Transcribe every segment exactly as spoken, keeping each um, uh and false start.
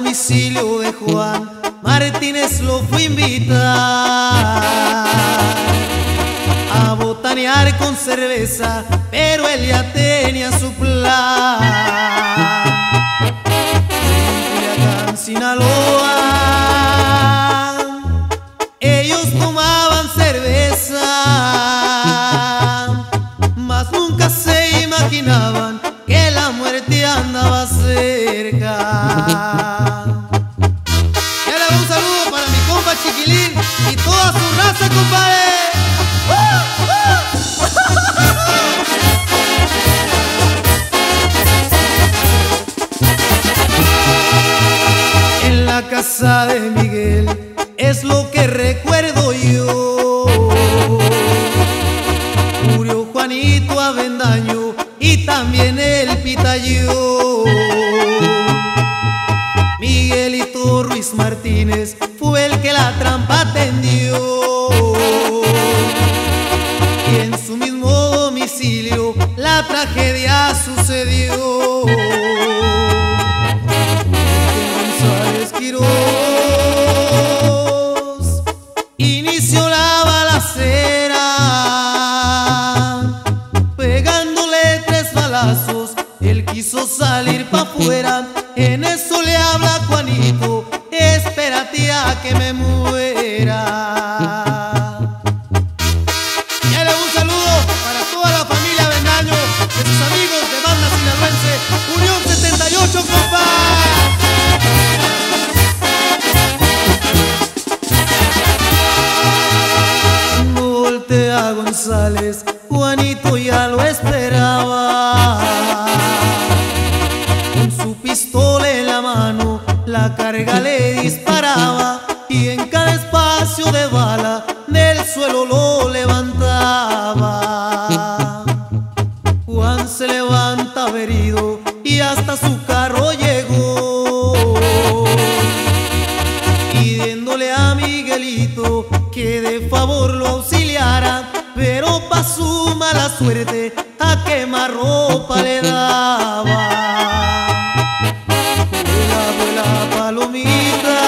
domicilio de Juan Martínez lo fui a invitar a botanear con cerveza, pero él ya tenía su plan. En Culiacán, Sinaloa, ellos tomaban cerveza, mas nunca se imaginaban que la muerte andaba cerca. Ya le doy un saludo para mi compa Chiquilín y toda su raza, compadre. En la casa de Miguel es lo que recuerdo yo. Murió Juanito Avendaño y también el Pitayó. Miguelito Ruiz Martínez fue el que la trampa tendió, y en su mismo domicilio la tragedia sucedió. González Quirós inició la balacera, pegándole tres balazos, él quiso salir pa' afuera. En eso le habla Juanito: espérate a que me muera. Ya le doy un saludo para toda la familia Avendaño, de sus amigos de Banda Sinaloense, Unión setenta y ocho, compa. Voltea González, Juanito ya lo esperaba. Con su pistola en la mano, la carga le disparaba, y en cada espacio de bala del suelo lo levantaba. Juan se levanta herido y hasta su carro llegó, pidiéndole a Miguelito que de favor lo auxiliara, pero pa' su mala suerte a quemarropa le daba. Vuela, vuela palomita,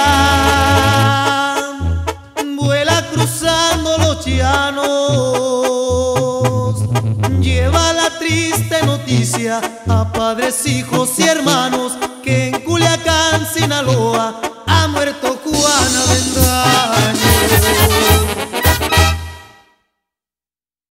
vuela cruzando los llanos, lleva la triste noticia a padres, hijos y hermanos que en Culiacán, Sinaloa, ha muerto